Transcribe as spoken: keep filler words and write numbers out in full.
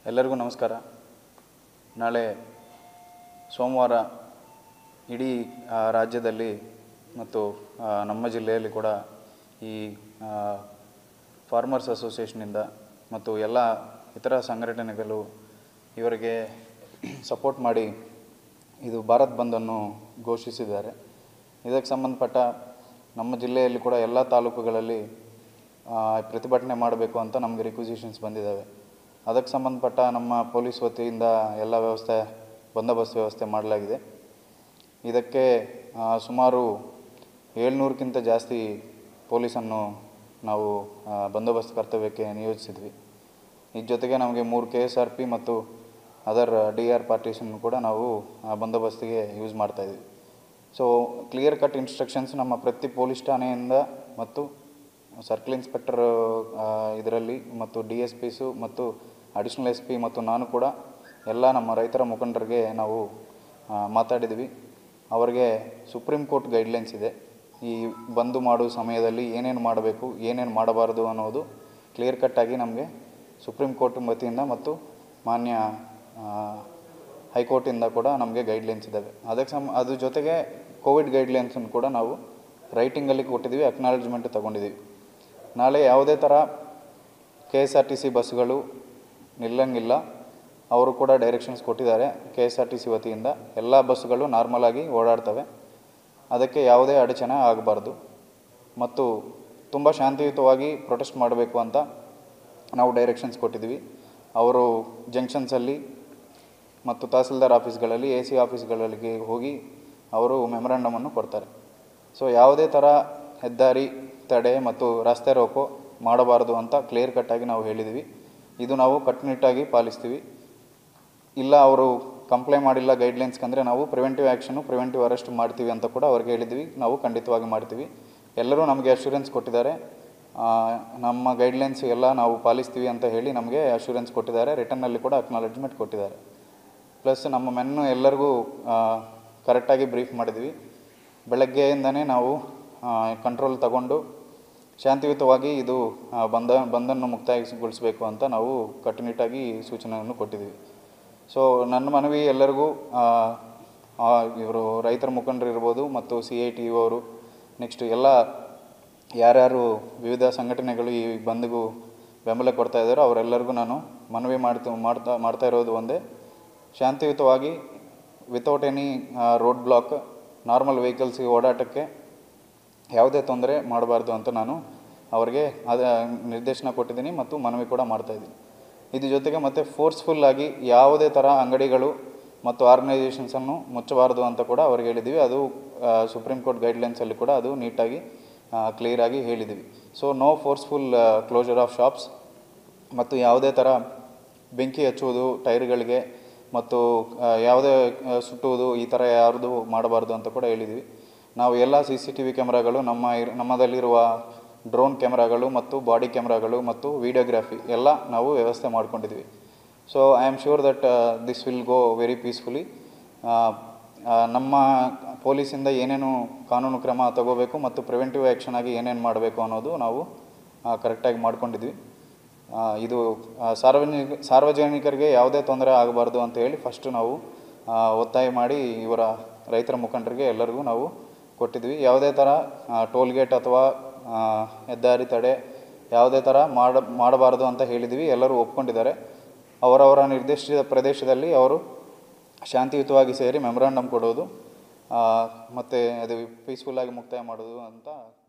ಎಲ್ಲರಿಗೂ ನಮಸ್ಕಾರ. ನಾಳೆ ಸೋಮವಾರ ಇಡೀ ರಾಜ್ಯದಲ್ಲಿ ಮತ್ತು ನಮ್ಮ ಜಿಲ್ಲೆಯಲ್ಲಿ ಕೂಡ ಈ ಫಾರ್ಮರ್ಸ್ ಅಸೋಸಿಯೇಷನಿಂದ ಮತ್ತು ಎಲ್ಲ ಇತರ ಸಂಘಟನೆಗಳು ಇವರಿಗೆ ಸಪೋರ್ಟ್ ಮಾಡಿ ಇದು ಭಾರತ್ ಬಂದನ್ನು ಘೋಷಿಸಿದ್ದಾರೆ. ಇದಕ್ಕೆ ಸಂಬಂಧಪಟ್ಟ ನಮ್ಮ ಜಿಲ್ಲೆಯಲ್ಲಿ ಕೂಡ ಎಲ್ಲ ತಾಲೂಕುಗಳಲ್ಲಿ ಪ್ರತಿಭಟನೆ ಮಾಡಬೇಕು ಅಂತ ನಮಗೆ ರಿಕ್ವಿಸಿಷನ್ಸ್ ಬಂದಿದ್ದಾವೆ. ಅದಕ್ಕೆ ಸಂಬಂಧಪಟ್ಟ ನಮ್ಮ ಪೊಲೀಸ್ ವತಿಯಿಂದ ಎಲ್ಲ ವ್ಯವಸ್ಥೆ ಬಂದೋಬಸ್ತ್ ವ್ಯವಸ್ಥೆ ಮಾಡಲಾಗಿದೆ. ಇದಕ್ಕೆ ಸುಮಾರು ಏಳ್ನೂರಕ್ಕಿಂತ ಜಾಸ್ತಿ ಪೊಲೀಸನ್ನು ನಾವು ಬಂದೋಬಸ್ತ್ ಕರ್ತವ್ಯಕ್ಕೆ ನಿಯೋಜಿಸಿದ್ವಿ. ಇದ್ರ ಜೊತೆಗೆ ನಮಗೆ ಮೂರು ಕೆ ಎಸ್ ಆರ್ ಪಿ ಮತ್ತು ಅದರ್ ಡಿ ಆರ್ ಪಾರ್ಟೀಸನ್ನು ಕೂಡ ನಾವು ಬಂದೋಬಸ್ತಿಗೆ ಯೂಸ್ ಮಾಡ್ತಾಯಿದ್ವಿ. ಸೊ ಕ್ಲಿಯರ್ ಕಟ್ ಇನ್ಸ್ಟ್ರಕ್ಷನ್ಸ್ ನಮ್ಮ ಪ್ರತಿ ಪೊಲೀಸ್ ಠಾಣೆಯಿಂದ ಮತ್ತು ಸರ್ಕಲ್ ಇನ್ಸ್ಪೆಕ್ಟರ್ ಇದರಲ್ಲಿ ಮತ್ತು ಡಿ ಎಸ್ ಪಿಸು ಮತ್ತು ಅಡಿಷ್ನಲ್ ಎಸ್ ಪಿ ಮತ್ತು ನಾನು ಕೂಡ ಎಲ್ಲ ನಮ್ಮ ರೈತರ ಮುಖಂಡರಿಗೆ ನಾವು ಮಾತಾಡಿದ್ವಿ. ಅವರಿಗೆ ಸುಪ್ರೀಂ ಕೋರ್ಟ್ ಗೈಡ್ಲೈನ್ಸ್ ಇದೆ. ಈ ಬಂದು ಮಾಡುವ ಸಮಯದಲ್ಲಿ ಏನೇನು ಮಾಡಬೇಕು ಏನೇನು ಮಾಡಬಾರ್ದು ಅನ್ನೋದು ಕ್ಲಿಯರ್ ಕಟ್ಟಾಗಿ ನಮಗೆ ಸುಪ್ರೀಂ ಕೋರ್ಟ್ ವತಿಯಿಂದ ಮತ್ತು ಮಾನ್ಯ ಹೈಕೋರ್ಟಿಂದ ಕೂಡ ನಮಗೆ ಗೈಡ್ಲೈನ್ಸ್ ಇದ್ದಾವೆ. ಅದಕ್ಕೆ ಸಮ ಅದ್ರ ಜೊತೆಗೆ ಕೋವಿಡ್ ಗೈಡ್ಲೈನ್ಸನ್ನು ಕೂಡ ನಾವು ರೈಟಿಂಗಲ್ಲಿ ಕೊಟ್ಟಿದ್ದೀವಿ, ಅಕ್ನಾಲಜ್ಮೆಂಟ್ ತೊಗೊಂಡಿದ್ದೀವಿ. ನಾಳೆ ಯಾವುದೇ ಥರ K S R T C ಬಸ್ಸುಗಳು ನಿಲ್ಲಂಗಿಲ್ಲ. ಅವರು ಕೂಡ ಡೈರೆಕ್ಷನ್ಸ್ ಕೊಟ್ಟಿದ್ದಾರೆ. K S R T C ವತಿಯಿಂದ ಎಲ್ಲ ಬಸ್ಸುಗಳು ನಾರ್ಮಲಾಗಿ ಓಡಾಡ್ತವೆ. ಅದಕ್ಕೆ ಯಾವುದೇ ಅಡಚಣೆ ಆಗಬಾರ್ದು ಮತ್ತು ತುಂಬ ಶಾಂತಿಯುತವಾಗಿ ಪ್ರೊಟೆಸ್ಟ್ ಮಾಡಬೇಕು ಅಂತ ನಾವು ಡೈರೆಕ್ಷನ್ಸ್ ಕೊಟ್ಟಿದ್ವಿ. ಅವರು ಜಂಕ್ಷನ್ಸಲ್ಲಿ ಮತ್ತು ತಹಸೀಲ್ದಾರ್ ಆಫೀಸ್ಗಳಲ್ಲಿ ಎ ಸಿ ಆಫೀಸ್ಗಳಿಗೆ ಹೋಗಿ ಅವರು ಮೆಮೊರಾಂಡಮನ್ನು ಕೊಡ್ತಾರೆ. ಸೊ ಯಾವುದೇ ಥರ ಹೆದ್ದಾರಿ ತಡೆ ಮತ್ತು ರಸ್ತೆ ರೋಕೋ ಮಾಡಬಾರ್ದು ಅಂತ ಕ್ಲಿಯರ್ ಕಟ್ಟಾಗಿ ನಾವು ಹೇಳಿದ್ವಿ. ಇದು ನಾವು ಕಟ್ಟುನಿಟ್ಟಾಗಿ ಪಾಲಿಸ್ತೀವಿ. ಇಲ್ಲ ಅವರು ಕಂಪ್ಲೈ ಮಾಡಿಲ್ಲ ಗೈಡ್ಲೈನ್ಸ್ಗೆ ಅಂದರೆ ನಾವು ಪ್ರಿವೆಂಟಿವ್ ಆ್ಯಕ್ಷನು ಪ್ರಿವೆಂಟಿವ್ ಅರೆಸ್ಟ್ ಮಾಡ್ತೀವಿ ಅಂತ ಕೂಡ ಅವ್ರಿಗೆ ಹೇಳಿದ್ವಿ. ನಾವು ಖಂಡಿತವಾಗಿ ಮಾಡ್ತೀವಿ. ಎಲ್ಲರೂ ನಮಗೆ ಅಶ್ಯೂರೆನ್ಸ್ ಕೊಟ್ಟಿದ್ದಾರೆ. ನಮ್ಮ ಗೈಡ್ಲೈನ್ಸ್ ಎಲ್ಲ ನಾವು ಪಾಲಿಸ್ತೀವಿ ಅಂತ ಹೇಳಿ ನಮಗೆ ಅಶ್ಯೂರೆನ್ಸ್ ಕೊಟ್ಟಿದ್ದಾರೆ. ರಿಟರ್ನಲ್ಲಿ ಕೂಡ ಅಕ್ನಾಲಜ್ಮೆಂಟ್ ಕೊಟ್ಟಿದ್ದಾರೆ. ಪ್ಲಸ್ ನಮ್ಮ ಮೆನ್ನು ಎಲ್ಲರಿಗೂ ಕರೆಕ್ಟಾಗಿ ಬ್ರೀಫ್ ಮಾಡಿದ್ವಿ. ಬೆಳಗ್ಗೆಯಿಂದನೇ ನಾವು ಕಂಟ್ರೋಲ್ ತಗೊಂಡು ಶಾಂತಿಯುತವಾಗಿ ಇದು ಬಂದ ಬಂದನ್ನು ಮುಕ್ತಾಯಗೊಳಿಸಬೇಕು ಅಂತ ನಾವು ಕಟ್ಟುನಿಟ್ಟಾಗಿ ಸೂಚನೆಯನ್ನು ಕೊಟ್ಟಿದ್ದೀವಿ. ಸೊ ನನ್ನ ಮನವಿ ಎಲ್ಲರಿಗೂ ಇವರು ರೈತರ ಮುಖಂಡರು ಇರ್ಬೋದು ಮತ್ತು ಸಿ ಐ ಟಿ ಯು ಅವರು ನೆಕ್ಸ್ಟ್ ಎಲ್ಲ ಯಾರ್ಯಾರು ವಿವಿಧ ಸಂಘಟನೆಗಳು ಈ ಬಂದ್ಗೂ ಬೆಂಬಲ ಕೊಡ್ತಾ ಇದ್ದಾರೋ ಅವರೆಲ್ಲರಿಗೂ ನಾನು ಮನವಿ ಮಾಡ್ತಾ ಮಾಡ್ತಾ ಮಾಡ್ತಾ ಇರೋದು ಒಂದೇ, ಶಾಂತಿಯುತವಾಗಿ without any road block normal ವೆಹಿಕಲ್ಸ್ಗೆ ಓಡಾಟಕ್ಕೆ ಯಾವುದೇ ತೊಂದರೆ ಮಾಡಬಾರ್ದು ಅಂತ ನಾನು ಅವರಿಗೆ ಅದ ನಿರ್ದೇಶನ ಕೊಟ್ಟಿದ್ದೀನಿ ಮತ್ತು ಮನವಿ ಕೂಡ ಮಾಡ್ತಾಯಿದ್ದೀನಿ. ಇದ್ರ ಜೊತೆಗೆ ಮತ್ತು ಫೋರ್ಸ್ಫುಲ್ಲಾಗಿ ಯಾವುದೇ ಥರ ಅಂಗಡಿಗಳು ಮತ್ತು ಆರ್ಗನೈಸೇಷನ್ಸನ್ನು ಮುಚ್ಚಬಾರ್ದು ಅಂತ ಕೂಡ ಅವ್ರಿಗೆ ಹೇಳಿದ್ದೀವಿ. ಅದು ಸುಪ್ರೀಂ ಕೋರ್ಟ್ ಗೈಡ್ಲೈನ್ಸಲ್ಲಿ ಕೂಡ ಅದು ನೀಟಾಗಿ ಕ್ಲಿಯರಾಗಿ ಹೇಳಿದ್ದೀವಿ. So no forceful closure of shops ಮತ್ತು ಯಾವುದೇ ಥರ ಬೆಂಕಿ ಹಚ್ಚುವುದು ಟೈರ್ಗಳಿಗೆ ಮತ್ತು ಯಾವುದೇ ಸುಟ್ಟುವುದು ಈ ಥರ ಯಾರ್ದು ಮಾಡಬಾರ್ದು ಅಂತ ಕೂಡ ಹೇಳಿದ್ದೀವಿ. ನಾವು ಎಲ್ಲ ಸಿ ಸಿ ಟಿ ವಿ ಕ್ಯಾಮ್ರಾಗಳು ನಮ್ಮ ನಮ್ಮದಲ್ಲಿರುವ ಡ್ರೋನ್ ಕ್ಯಾಮ್ರಾಗಳು ಮತ್ತು ಬಾಡಿ ಕ್ಯಾಮ್ರಾಗಳು ಮತ್ತು ವೀಡಿಯೋಗ್ರಾಫಿ ಎಲ್ಲ ನಾವು ವ್ಯವಸ್ಥೆ ಮಾಡ್ಕೊಂಡಿದ್ವಿ. So I am sure that this will go very peacefully. ನಮ್ಮ ಪೊಲೀಸಿಂದ ಏನೇನು ಕಾನೂನು ಕ್ರಮ ತಗೋಬೇಕು ಮತ್ತು ಪ್ರಿವೆಂಟಿವ್ ಆ್ಯಕ್ಷನ್ ಆಗಿ ಏನೇನು ಮಾಡಬೇಕು ಅನ್ನೋದು ನಾವು ಕರೆಕ್ಟಾಗಿ ಮಾಡ್ಕೊಂಡಿದ್ವಿ. ಇದು ಸಾರ್ವಜನಿಕ ಸಾರ್ವಜನಿಕರಿಗೆ ಯಾವುದೇ ತೊಂದರೆ ಆಗಬಾರ್ದು ಅಂತ ಹೇಳಿ ಫಸ್ಟು ನಾವು ಒತ್ತಾಯ ಮಾಡಿ ಇವರ ರೈತರ ಮುಖಂಡರಿಗೆ ಎಲ್ಲರಿಗೂ ನಾವು ಕೊಟ್ಟಿದ್ವಿ. ಯಾವುದೇ ಥರ ಟೋಲ್ಗೇಟ್ ಅಥವಾ ಹೆದ್ದಾರಿ ತಡೆ ಯಾವುದೇ ಥರ ಮಾಡ ಮಾಡಬಾರ್ದು ಅಂತ ಹೇಳಿದ್ವಿ. ಎಲ್ಲರೂ ಒಪ್ಕೊಂಡಿದ್ದಾರೆ. ಅವರವರ ನಿರ್ದಿಷ್ಟ ಪ್ರದೇಶದಲ್ಲಿ ಅವರು ಶಾಂತಿಯುತವಾಗಿ ಸೇರಿ ಮೆಮೊರಾಂಡಮ್ ಕೊಡೋದು ಮತ್ತು ಅದು ಪೀಸ್ಫುಲ್ಲಾಗಿ ಮುಕ್ತಾಯ ಮಾಡೋದು ಅಂತ